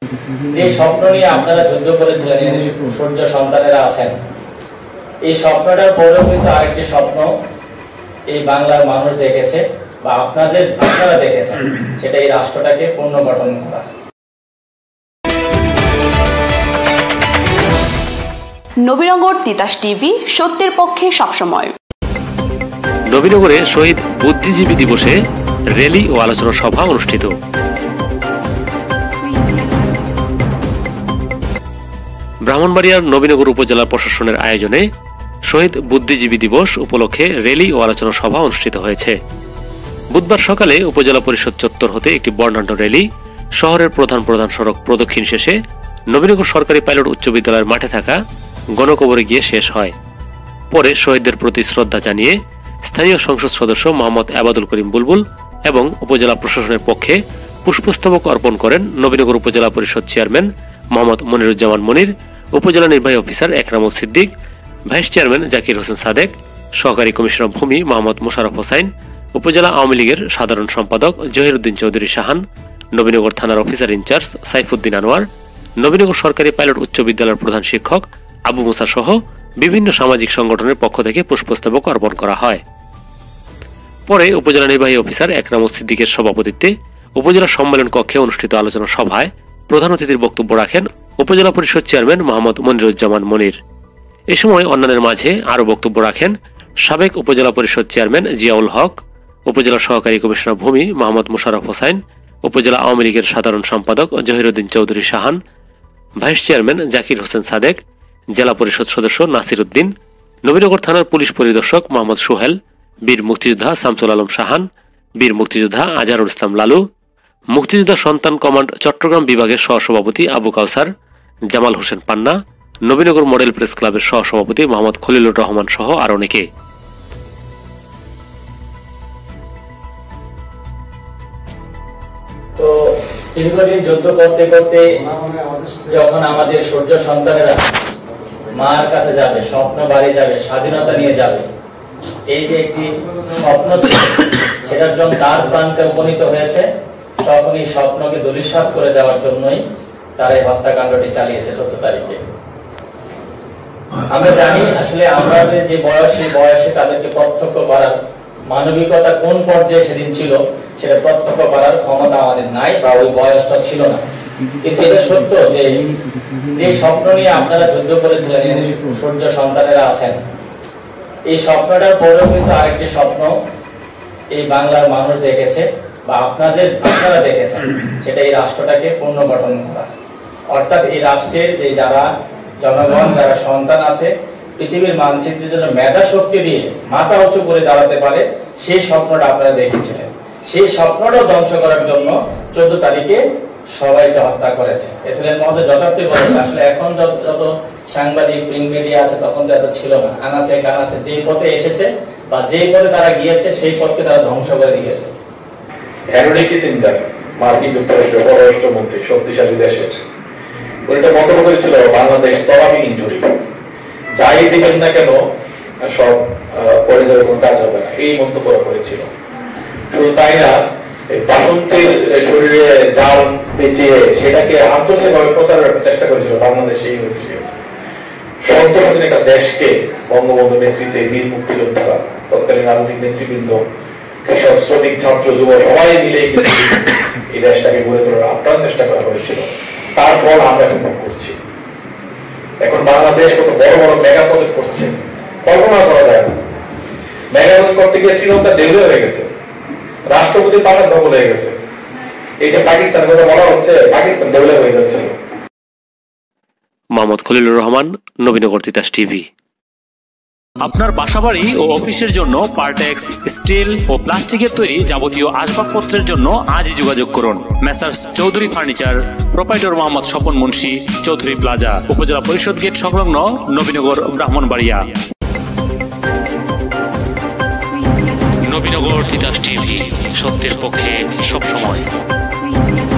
যে স্বপ্ন নিয়ে আপনারা যুদ্ধ করেছিলেন, সূর্য সন্তানেরা আছেন, এই স্বপ্নটার পরেও কিন্তু আরেকটি স্বপ্ন এই বাংলার মানুষ দেখেছে বা আপনারা দেখেছেন, সেটা এই রাষ্ট্রটাকে পুনর্গঠন করা। নবীনগর তিতাস টিভি, সত্যের পক্ষে সবসময়। নবীনগরে শহীদ বুদ্ধিজীবী দিবসে র্যালি ও আলোচনা সভা অনুষ্ঠিত। ব্রাহ্মণবাড়িয়ার নবীনগর উপজেলা প্রশাসনের আয়োজনে শহীদ বুদ্ধিজীবী দিবস উপলক্ষে র্যালি ও আলোচনা সভা অনুষ্ঠিত হয়েছে। বুধবার সকালে উপজেলা পরিষদ চত্বর হতে একটি বর্ণাঢ্য র্যালি শহরের প্রধান সড়ক প্রদক্ষিণ শেষে নবীনগর সরকারি পাইলট উচ্চ বিদ্যালয়ের মাঠে থাকা গণকবরে গিয়ে শেষ হয়। পরে শহীদদের প্রতি শ্রদ্ধা জানিয়ে স্থানীয় সংসদ সদস্য মোহাম্মদ আবাদুল করিম বুলবুল এবং উপজেলা প্রশাসনের পক্ষে পুষ্পস্তবক অর্পণ করেন নবীনগর উপজেলা পরিষদ চেয়ারম্যান মোহাম্মদ মনিরুজ্জামান মনির, উপজেলা নির্বাহী officer Ekramul Siddique, vice chairman Zakir Hossain Sadek, সহকারী কমিশনার ভূমি মোহাম্মদ মোশাররফ হোসাইন, উপজেলা আওয়ামী লীগের সাধারণ সম্পাদক জহিরুদ্দিন চৌধুরী শাহান, নবীনগর থানার অফিসার ইনচার্জ সাইফুদ্দিন আনোয়ার, নবীনগর সরকারি পাইলট উচ্চ বিদ্যালয়ের প্রধান শিক্ষক আবু মুসা সহ বিভিন্ন সামাজিক সংগঠনের পক্ষ থেকে পুষ্পস্তবক অর্পণ করা হয়। পরে উপজেলা নির্বাহী অফিসার একরামুল সিদ্দিকের সভাপতিত্বে উপজেলা সম্মেলন কক্ষে অনুষ্ঠিত আলোচনা সভায় প্রধান অতিথির বক্তব্য রাখেন উপজেলা পরিষদ চেয়ারম্যান মোহাম্মদ মনিরুজ্জামান মনির। এ সময় অন্যান্যের মাঝে আরও বক্তব্য রাখেন সাবেক উপজেলা পরিষদ চেয়ারম্যান জিয়াউল হক, উপজেলা সহকারী কমিশনার ভূমি মোহাম্মদ মোশাররফ হোসাইন, উপজেলা আওয়ামী লীগের সাধারণ সম্পাদক জহিরুদ্দিন চৌধুরী শাহান, ভাইস চেয়ারম্যান জাকির হোসেন সাদেক, জেলা পরিষদ সদস্য নাসির উদ্দিন, নবীনগর থানার পুলিশ পরিদর্শক মোহাম্মদ সোহেল, বীর মুক্তিযোদ্ধা শামসুল আলম শাহান, বীর মুক্তিযোদ্ধা আজহারুল ইসলাম লালু, মুক্তিযোদ্ধা সন্তান কমান্ড চট্টগ্রাম বিভাগের সহসভাপতি আবু কাউসার, জামাল হোসেন পান্না, নবীনগর মডেল প্রেস ক্লাবের সহসভাপতি মোহাম্মদ খলিলুর রহমান সহ আর অনেকে। তো দীর্ঘদিন যুদ্ধ করতে করতে যখন আমাদের সূর্য সন্তানেরা মার কাছে যাবে, স্বপ্ন বাড়ি যাবে, স্বাধীনতা নিয়ে যাবে, এই যে একটি স্বপ্ন ছিল সেটার জন্য তার প্রান্তে উপনীত হয়েছে, তখন এই স্বপ্নকে ধূলিসাৎ করে দেওয়ার জন্যই তারা এই হত্যাকাণ্ডটি চালিয়েছে 14 তারিখে। আমরা জানি আসলে আমাদের যে বয়সে তাদেরকে প্রত্যক্ষ করার মানবিকতা কোন পর্যায়ে সেদিন ছিল সেটা প্রত্যক্ষ করার ক্ষমতা আমাদের নাই বা ওই বয়সটা ছিল না। কিন্তু এটা সত্য যে স্বপ্ন নিয়ে আপনারা যুদ্ধ করেছিলেন, সূর্য সন্তানেরা আছেন, এই স্বপ্নটার পরেও কিন্তু আরেকটি স্বপ্ন এই বাংলার মানুষ দেখেছে বা আপনারা দেখেছেন, সেটা এই রাষ্ট্রটাকে পুনর্গঠন করা। অর্থাৎ এই রাষ্ট্রের যে যারা জনগণ, যারা সন্তান আছে, পৃথিবীর মানচিত্রের জন্য মেধা শক্তি দিয়ে মাথা উঁচু করে দাঁড়াতে পারে, সেই স্বপ্নটা আপনারা দেখেছিলেন। সেই স্বপ্নটাও ধ্বংস করার জন্য 14 তারিখে সবাইকে হত্যা করেছে। এসএলএন মহোদয় যথার্থই বলেছে, আসলে এখন যত সাংবাদিক প্রিন্ট মিডিয়া আছে তখন তো এত ছিল না। আনাচে কানাচে যে পথে এসেছে বা যে পথে তারা গিয়েছে সেই পথকে তারা ধ্বংস করে দিয়েছে। হেনরি কিসিঞ্জার, মার্কিন যুক্তরাষ্ট্রের পররাষ্ট্রমন্ত্রী, শক্তিশালী দেশের, উনিটা মন্তব্য করেছিল বাংলাদেশ তলাবিহীন ইনজুরি, যাই দিবেন না কেন সব পরিচয় কোনো কাজ হবে না, এই মন্তব্য করেছিল। শুধু তাই না, বাসন্তীর শরীরে জাল পেঁচিয়ে সেটাকে আন্তর্জাতিকভাবে প্রচারের চেষ্টা করেছিল বাংলাদেশ। এই সন্তোষীন একটা দেশকে বঙ্গবন্ধু নেতৃত্বে বীর মুক্তিযোদ্ধারা, তৎকালীন রাজনৈতিক নেতৃবৃন্দ, কৃষক, শ্রমিক, ছাত্র, যুব সবাই মিলে এই দেশটাকে গড়ে তোলার আপ্রাণ চেষ্টা করা হয়েছিল। তারপর আমরা এখন করছি। এখন বাংলাদেশ কত বড় বড় মেগা প্রজেক্ট করছে, কল্পনা করা যায় না। মেগা প্রজেক্ট করতে গিয়ে শ্রীলঙ্কা দেউলে হয়ে গেছে, রাষ্ট্রপতি পাঠার দখল হয়ে গেছে। এই যে পাকিস্তানের কথা বলা হচ্ছে, পাকিস্তান দেউলে হয়ে যাচ্ছে। মোহাম্মদ খলিলুর রহমান, নবীনগর তিতাস টিভি। আপনার বাসাবাড়ি ও অফিসের জন্য পার্টেক্স স্টিল ও প্লাস্টিকের তৈরি যাবতীয় আসবাবপত্রের জন্য আজই যোগাযোগ করুন messrs Chowdhury furniture, proprietor Mohammad Swapan Munshi, Chowdhury plaza, উপজেলা পরিষদ গেট সংলগ্ন, নবীনগর, ব্রাহ্মণবাড়িয়া। নবীনগর তিতাস টিভি, সত্যের পক্ষে সবসময়।